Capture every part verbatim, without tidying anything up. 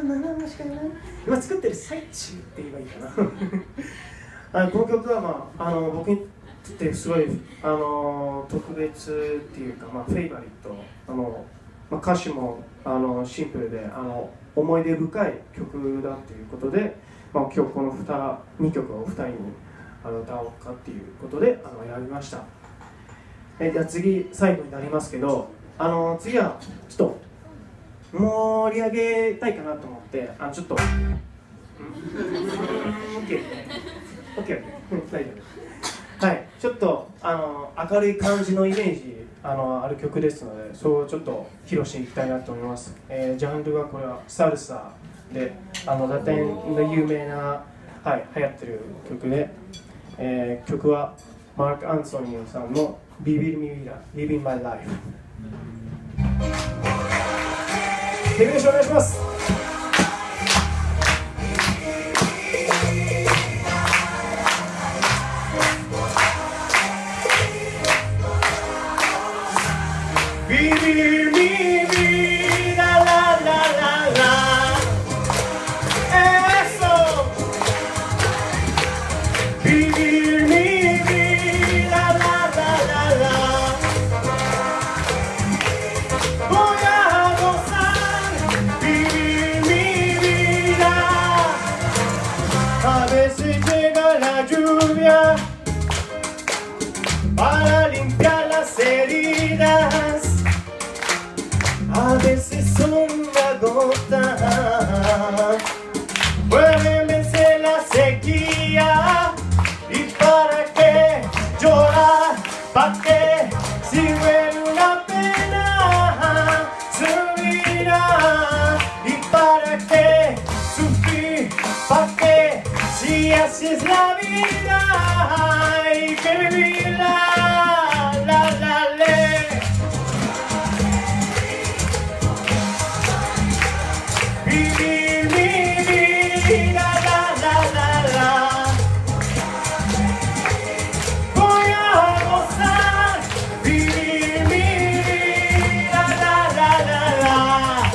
なしかない今作ってる最中って言えばいいかなあこの曲は、まあ、あの僕にとってすごいあの特別っていうか、まあ、フェイバリットあの、まあ、歌詞もあのシンプルであの思い出深い曲だっていうことで、まあ、今日この 2, にきょくをふたりにあの歌おうかっていうことであの選びました。えじゃあ次最後になりますけどあの次はちょっと盛り上げたいかなと思ってあのちょっと OK 大丈夫はいちょっとあの明るい感じのイメージあのある曲ですのでそうちょっと披露していきたいなと思います、えー、ジャンルはこれはサルサであのラテンの有名な、はい、流行ってる曲で、えー、曲はマーク・アンソニーさんのVivir mi vida, Living my life 手拍子お願いします。Vivir mi vida, la la la la, eso. Vivir mi vida, la la la la. Voy a gozar, vivir mi vida. A veces llega la lluvia para limpiar las heridas. A veces una gota puede vencer la sequía. ¿Y para qué llorar? ¿Para qué? Si duele una pena su vida. ¿Y para qué sufrir? ¿Para qué? Si así es la vida. Hay que vivirla. La, la, le. Vivir mi vida, la, la, la, la. Voy a gozar, vivir mi vida, la, la, la, la.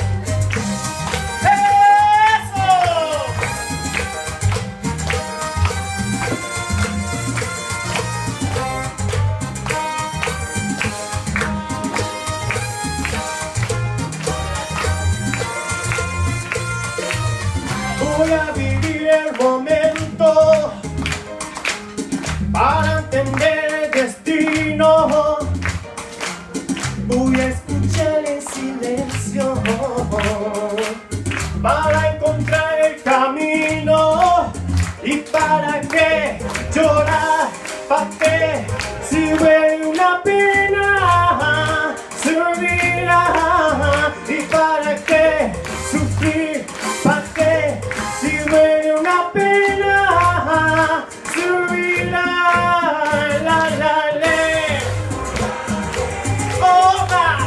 ¡Eso! Voy a vivir el momento para entender el destino. Voy a escuchar el silencio para encontrar el camino. ¿Y para qué llorar? ¿Para qué? Si duele una pena su vida. ¿Y para qué sufrir? ¿Para qué? Si duele una pena su vida. La, la, le. Oba.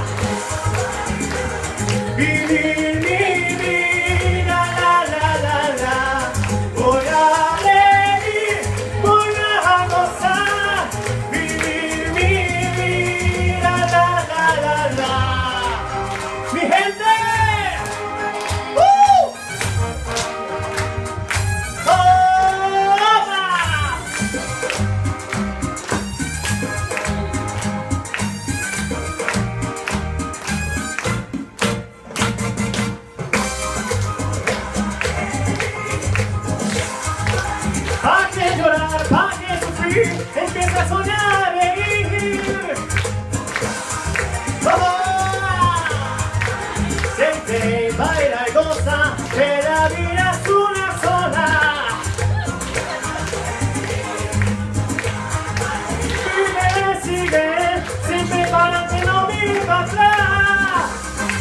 Vivir mi vida, la, la, la, la. Voy a reír, voy a gozar. Vivir mi vida, la, la, la, la. Mi gente. ¡Uh! ¿Para qué llorar? ¿Para qué sufrir? Empieza a soñar, reír. ¡Oh! Siente, baila y goza, que la vida es una sola. Vive, sigue, siempre para adelante, no mire para atrás.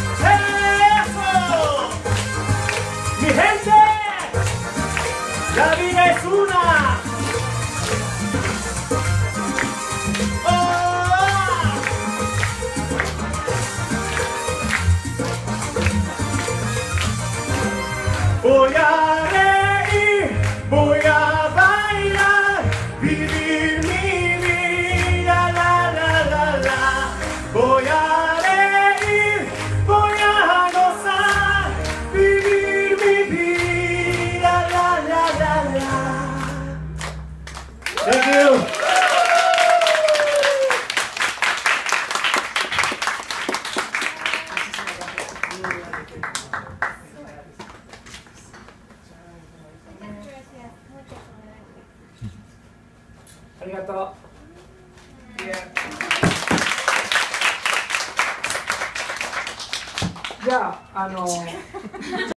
¡Eso! ¡Mi gente! La vida es una. Oh. Voy a reír, voy a bailar, vivir mi vida, la, la, la, la. Voy a reír, voy a gozar, vivir mi ありがとう。じゃあ、あの